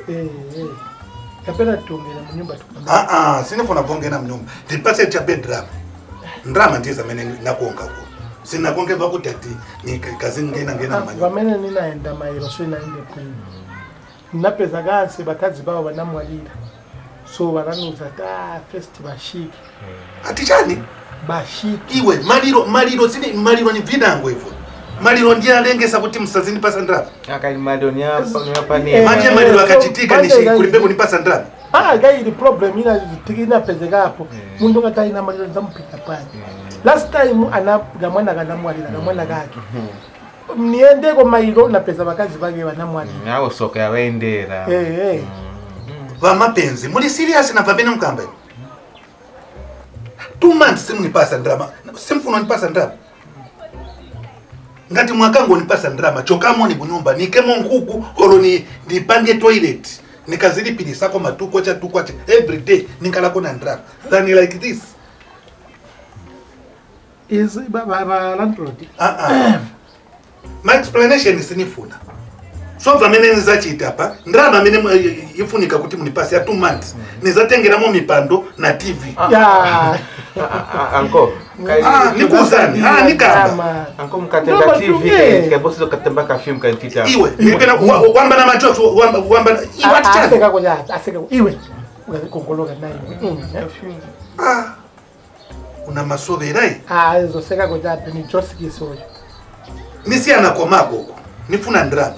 Kapena tungena mnyumba tukamba. Sinifuna kuongena mnyumba. Ndipase cha bedroom. Ndrama ndiza mene nakuonga ko. Sina kuongeza kuti ati ni kazi ngena manyumba. Vamene ninaenda mairo so inaende kwini. Napeza ganse bakazi bawo banamwalira. So baranuza first bashiki. Ati chani? Bashiki. Iwe maliro ni vinango hivyo. Maliro ndiye alengesa kuti msazini pasa ndrama. Akali maliro ni hapa ni. Maliro akachitika nishi kulibeko ni pasa ndrama. Gai problem ina pezeka hapo. Mundu ngata ina maliro nzampita pale. Last time anagamwana kanamwalira gamwana gake. Niende ko maliro na peza bakazi bage banamwalira. Nawo soka yawendera. Va mapenzi muri serious na pabena mkamba. 2 months simnipasa ndrama. Simfuno nipasa ndrama. Ngati mwakango nipasa ndrama chokamo ni bunyumba nikemo nkuku oro ni pange toilet nikazilipili sako matuko cha tukwache every day nikalako na ndrama than like this is baba landlord. My explanation is sinifuna so vamene nzachita hapa ndrama mene ifunika kuti munipasi ya 2 months nizatengera mo mipando na TV anko nikuzani nikamba anko mkatenga TV kebosi katemba ka film kantita iwe nipena wamba na macho wamba iwe aseka koja aseka iwe ukongoloka nayo una masoverai hizo seka koja ni Joski soyo nisi anakomako nifuna ndrama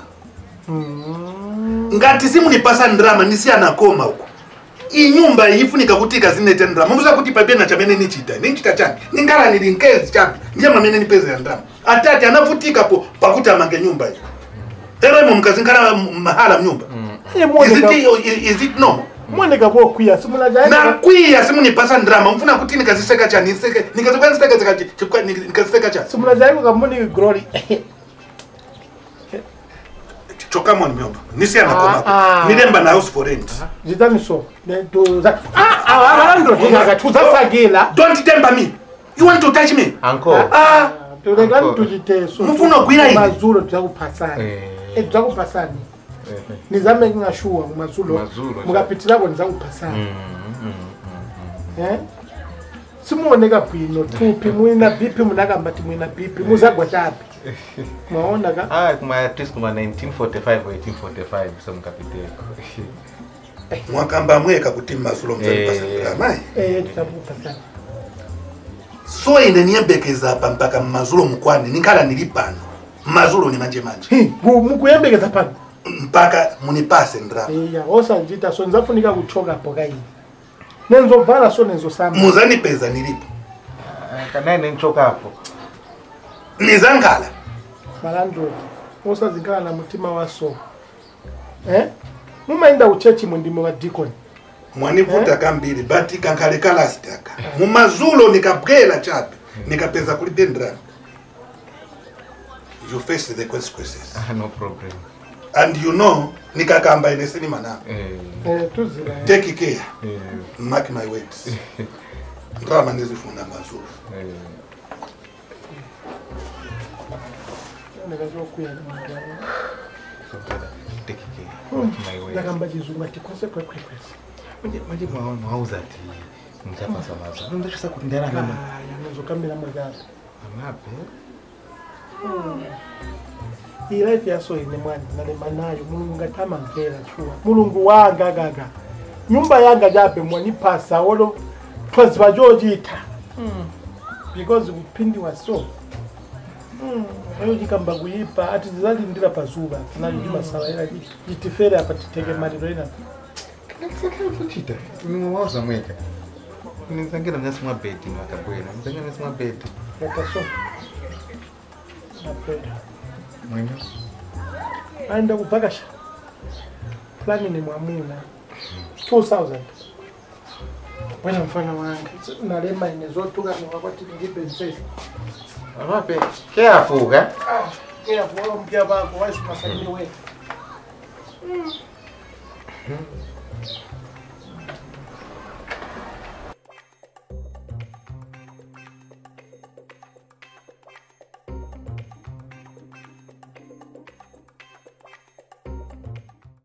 ngati simu nipasa ndrama nisi anakoma huko inyumba ifunika kutika zinete ndrama muza kuti pabena chamene nichita chani ningala nilinkezi chani ndiye mamene nipeze ya ndrama atati anafutika po pakuti amange nyumba hiyo teremo mkazingala mahala mnyumba is it no mwoneka bo kuya simuna jana na kuya simu nipasa ndrama mfuna kuti nikaziseka chani niseke nikaziseka chani simuna jana kamoni glory chokamo ni myomba nisi anakoma nilemba na house for rent zitani so doza alando tuza sagela don't temper me you want to touch me uncle tulegani tujiteso mfuno kuira hivi mazuro tukupasana tukupasana nizame ngashua mazuro mukapitirako nizakupasana simuoneka bwino tupi mwina bipi munakambati mwina bipi muzagwa chapi mwaona ka kuma at least kuma 1945 or 1845 some kapiteko mwakamba mweka kuti mazuro mzalipasa ndrama tutakupasana so ine niyembekeza hapa mpaka mazuro mkwani nikala nilipano mazuro ni manje mukuyembekeza pano mpaka munipase ndrama osa njita so nzafunika kuchoka poka hii nenzo vala so nenzo sama muzani peza nilipo kana nenchoka hapo nizangala malando osa zingala na mutima waso mumaenda uchechi mwindimo wa deacon mwanivuta kambiri bati kankale kalastaka mumazulo nikabwela chapi nikapeza kulipe ndrama you face the consequences no problem and you know nikakamba ine sinima na tuzira take care mark my words ndrama nizifuna mazuru nikazokuya take care my words nakamba jizunga tikose kwa manje mwauza ati mchapa samaza ndio sasa kundana kama yanazokambira mwaga amape life yaso ine mwana nalemanayo mulungu ngatama mpera chua mulungu wanga gaga nyumba yanga jabe mwanipasa olo twaziba jojita because upindi waso ayo jikamba kuyipa ati zalindira pazuba tunalima sawa ila jitifere hapa titege maliro ina kuchita nimwauza mweka nizangira mnasema beti makabwena nizangira mnasema beti yakaso napenda mwenye aenda kupakasha plani ni mwamuna 2000 wana mfano wangu nalema inezotuka ni wakati ngipe nsesi amape keafuga keafuga mpya bako waisu masalini wewe